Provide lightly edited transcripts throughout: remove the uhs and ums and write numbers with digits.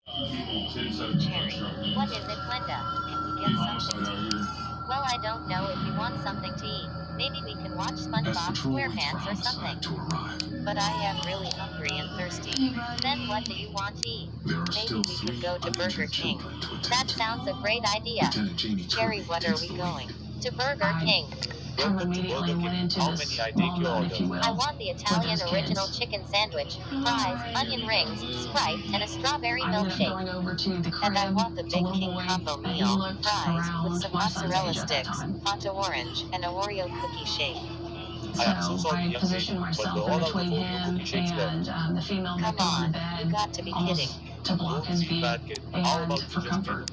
Cherry. What is it, Wenda? Can we get something to eat? Well, I don't know if you want something to eat. Maybe we can watch SpongeBob SquarePants or something. But I am really hungry and thirsty. Then what do you want to eat? Maybe we could go to Burger King. That sounds a great idea. Cherry, what are we going? To Burger King. Kind of immediately went into this long mode, if you will. I want the Italian original chicken sandwich, fries, onion rings, Sprite, and a strawberry milkshake. Going over to the crib, And I want the Big King combo meal, fries, with some mozzarella sticks, Fanta orange, and a Oreo cookie shake. So I positioned myself in between him and the female Come victim on the on, bed, you got to be kidding. to block his view and for comfort.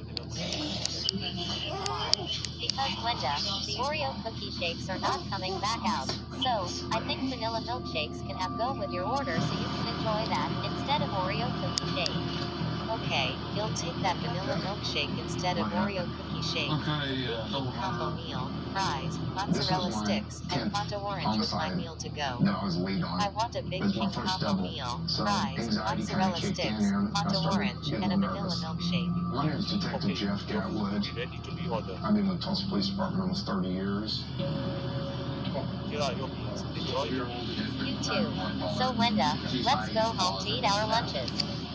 Because Wenda, the Oreo cookie shakes are not coming back out. So, I think vanilla milkshakes can have go with your order so you can enjoy that instead of Oreo cookie shake. Okay, you'll take that vanilla milkshake instead of Oreo cookie shake. King combo meal, fries, mozzarella sticks, and Fanta orange with my meal to go. I want a Big King combo meal, fries, mozzarella sticks, Fanta orange, and a vanilla milkshake. My name is Detective Jeff Gatwood. I've been with Tulsa Police Department almost 30 years. You too. So Wenda, let's go home to eat our lunches.